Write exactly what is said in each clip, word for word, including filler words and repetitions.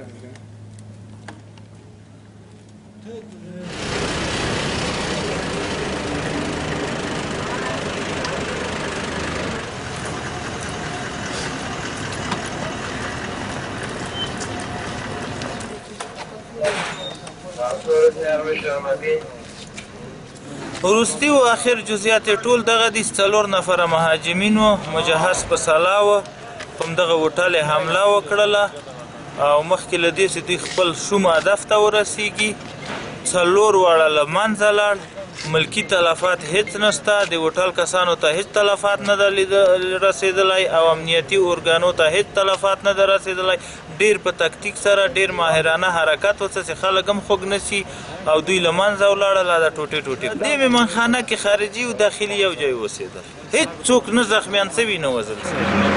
وروستي و اخر جزئیات ټول دغه دي. څلور نفره مهاجمین و مجهز په سلا و په دغه هوټل حمله وکړله او مخکې له دې چې دوی خپل شوم هدف ته ورسیږي څلور واړه له منځه لاړ. ملکي تلفات هیڅ نشته، د هوټل کسانو ته هیڅ تلفات نه ده رسېدلی او امنیتي ارګانو ته هیڅ تلفات نه ده رسېدلی. ډېر په تکتیک سره ډېر ماهرانه حرکت وڅه چې خلک هم خوږ نشي او دوی له منځه ولاړل. دا ټوټې ټوټې دې مېمانخانه کې خارجي او داخلي یو ځای اوسېدل. هېڅوک نه زخمیان شوي نه وژل شوي.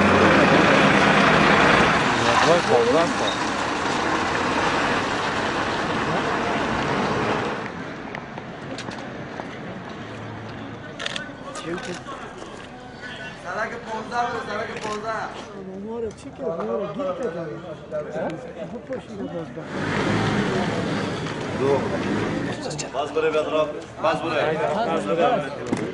سرک پونزده بود، سرک پونزده ماماره چی که ماماره گیر کردن خوب پاشیده بازدن دو باز بره بیاد را باز بره